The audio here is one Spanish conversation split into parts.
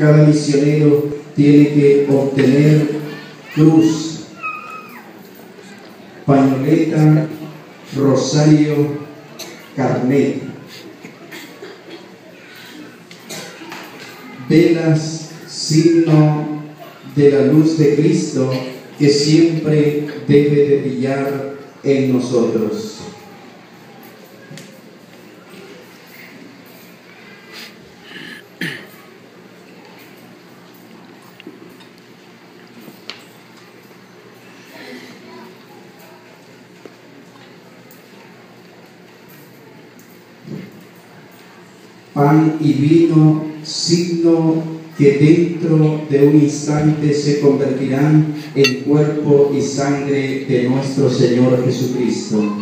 Cada misionero tiene que obtener cruz, pañoleta, rosario, carnet, velas, signo de la luz de Cristo que siempre debe de brillar en nosotros. Pan y vino, signo que dentro de un instante se convertirán en cuerpo y sangre de nuestro Señor Jesucristo.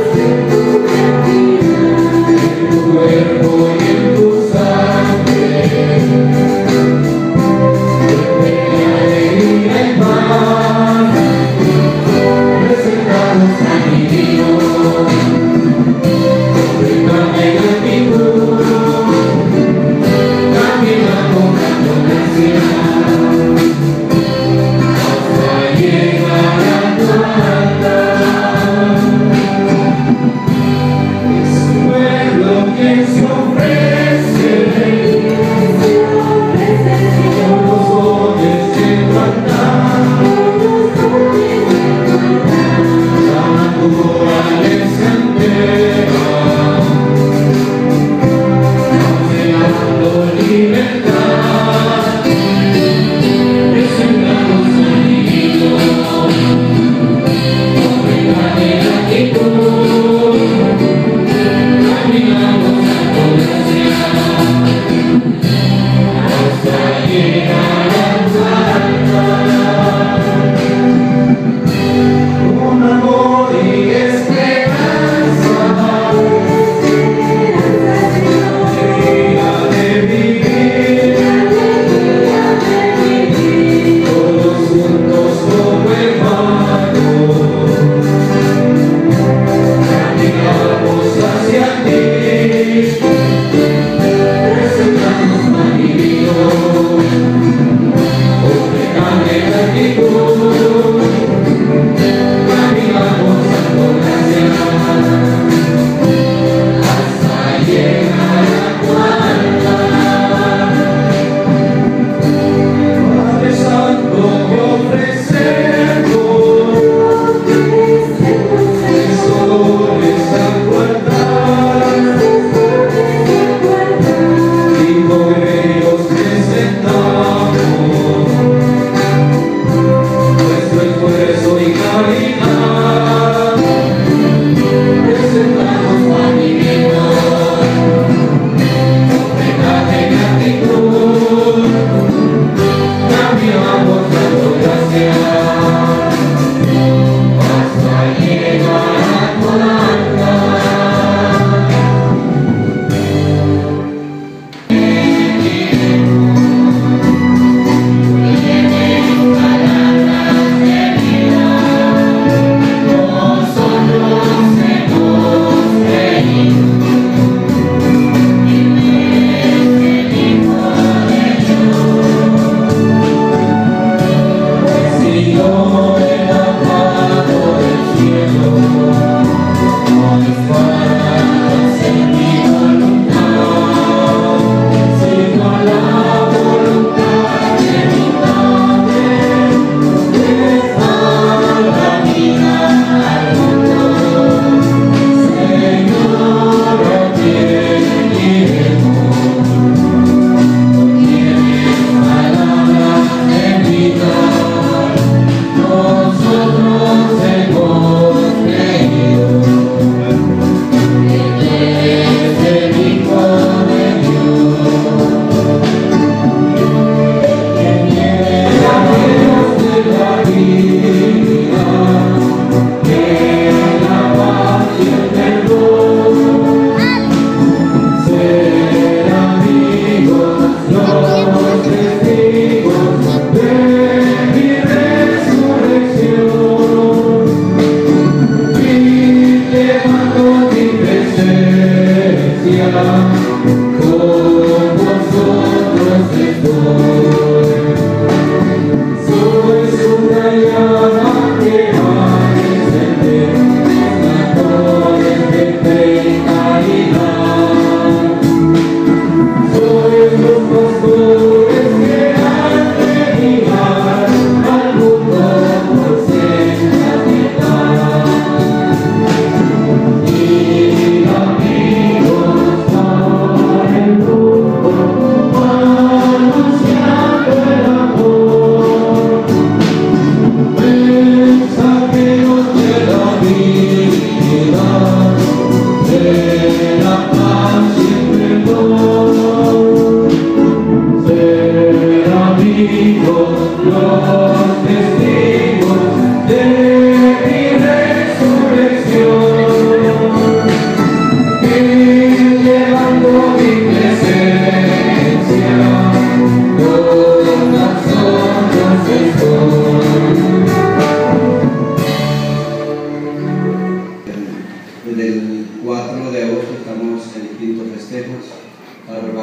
Cuerpo y en tu sangre.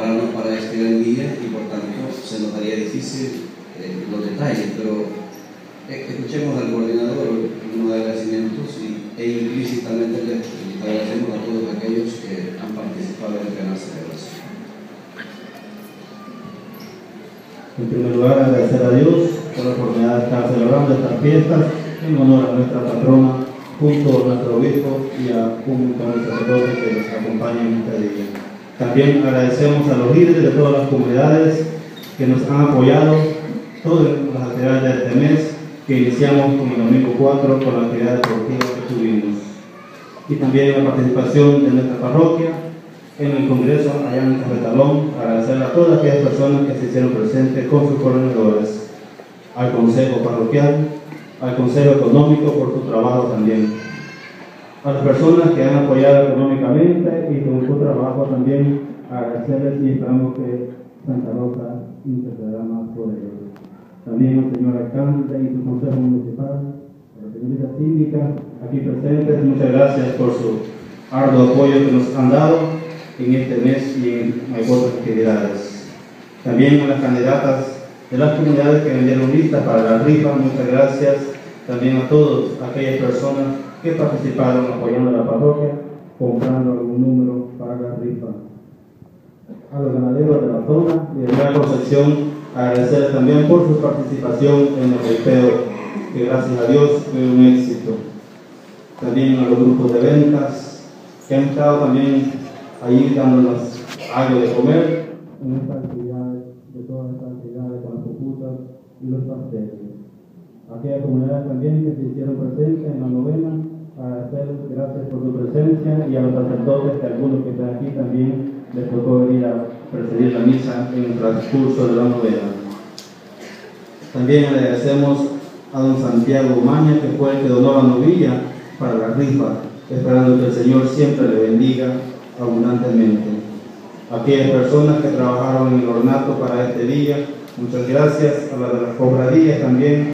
prepararnos para este gran día y por tanto se nos haría difícil los detalles, pero escuchemos al coordinador unos agradecimientos e implícitamente les agradecemos a todos aquellos que han participado en esta gran celebración. En primer lugar, agradecer a Dios por la oportunidad de estar celebrando estas fiestas en honor a nuestra patrona, junto a nuestro obispo y a un montón de sacerdotes que nos acompañan en este día. También agradecemos a los líderes de todas las comunidades que nos han apoyado todas las actividades de este mes, que iniciamos con el domingo 4 con la actividad deportiva que tuvimos. Y también la participación de nuestra parroquia en el congreso allá en Cafetalón, agradecer a todas aquellas personas que se hicieron presentes con sus coordinadores, al consejo parroquial, al consejo económico por su trabajo también, a las personas que han apoyado económicamente y con su trabajo también, agradecerles y esperamos que Santa Rosa intercederá más por ellos. También al señor alcalde y su consejo municipal, a la señorita síndica aquí presentes, muchas gracias por su arduo apoyo que nos han dado en este mes y en otras actividades. También a las candidatas de las comunidades que vendieron listas para la rifa, muchas gracias. También a todas aquellas personas que participaron apoyando a la parroquia, comprando algún número para la rifa. A los ganaderos de la zona y de la Concepción, agradecer también por su participación en el sorteo, que gracias a Dios fue un éxito. También a los grupos de ventas que han estado también ahí dándonos algo de comer en estas actividades, de todas estas actividades con las puputas y los pasteles. Aquellas comunidades también que se hicieron presentes en la novena, agradecerles gracias por su presencia, y a los sacerdotes, que algunos que están aquí también les tocó venir a presidir la misa en el transcurso de la novena. También agradecemos a don Santiago Umaña, que fue el que donó la novilla para la rifa, esperando que el Señor siempre le bendiga abundantemente. Aquellas personas que trabajaron en el ornato para este día, muchas gracias. A las de las cofradías también.